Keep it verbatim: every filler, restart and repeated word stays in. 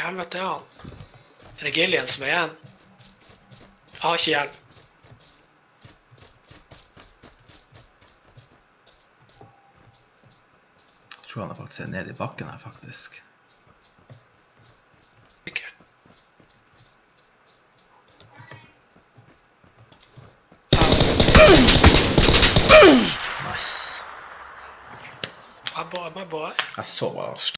helvete er han? Er det Gillian som er igjen? Jeg har ikke hjelp. Jeg tror han er faktisk nede i bakken her, faktisk. Sikkert. Nice. My boy, my boy. Jeg så bare